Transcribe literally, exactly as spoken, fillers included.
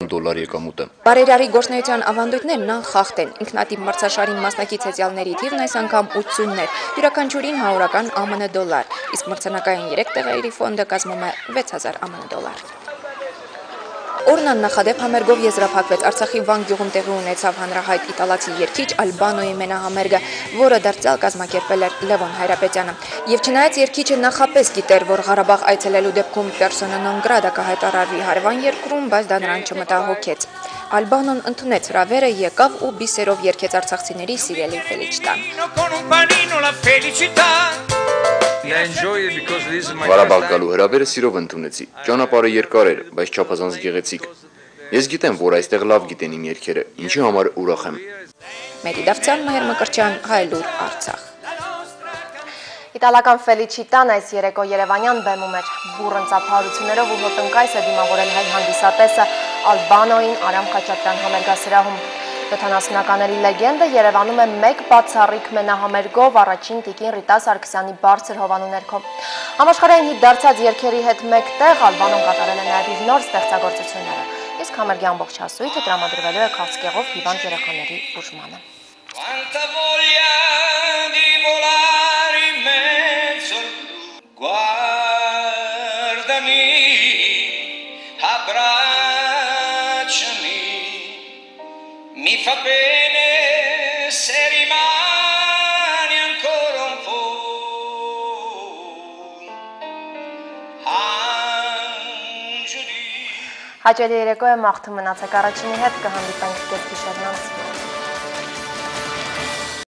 դոլար եկամուտը։ Բարերարի գործնեության ավանդույթներն անխախտ են։ Ինքնատիպ մրցաշարի մասնակից հեծյալների թիվն այս անգամ ութսունն էր, յուրաքանչյուրին հարյուրական ԱՄՆ դոլար, իսկ մրցանակային երեք տեղերի ֆոնդը կազմում է վեց հազար ԱՄՆ դոլար։ Օրն աննախադեպ համերգով եզրափակվեց Արցախի Վան գյուղում տեղի ունեցավ հանրահայտ իտալացի երգիչ Ալբանոյի մենահամերգը, որը դարձյալ կազմակերպել էր Լևոն Հայրապետյանը։ Եվ չնայած երգիչը նախապես գիտեր, որ Ղարաբաղ այցելելու դեպքում persona non grata կհայտարարվի հարևան երկրում, բայց դա նրան չմտահոգեց։ Ալբանոն ընդունեց հրավերը, եկավ ու բիսերով երգեց արցախցիների սիրելի Ֆելիչիտան։ Ղարաբաղ գալու հրավերը սիրով ընդունեցի։ Ճանապարհը երկար էր, բայց չափազանց գեղեցիկ։ Ես գիտեմ, որ այստեղ լավ գիտեն իմ երգերը, ինչի համար ուրախ եմ։ Մերի Դավթյան, Մհեր Մկրտչյան, Հայլուր, Արցախ։ Իտալական Ֆելիչիտան այս երեկո Երևանյան բեմում էր, բուռն ծափահարություններով ու հոտնկայս է դիմավորել հայ հանդիսատեսը Ալբանոյին Արամ Խաչատրյան համերգասրահում։ յոթանասունականների լեգենդը Երևանում է մեկ բացառիկ մենահամերգով առաջին տիկին Ռիտա Սարգսյանի բարձր հովանու ներքո։ Համաշխարհային հիթ դարձած երգերի հետ մեկտեղ Ալբանոն կատարել է նաև իր նոր ստեղծագործությունները, իսկ համերգի ամբողջ հասույթը տրամադրվելու է քաղցկեղով հիվանդ երեխաների բուժմանը։ Mi fa bene se rimani ancora un po'. Հաճելի երեկո է, մաղթում մնացեք, առաջինի հետ կհանդիպենք կեսգիշերն անց։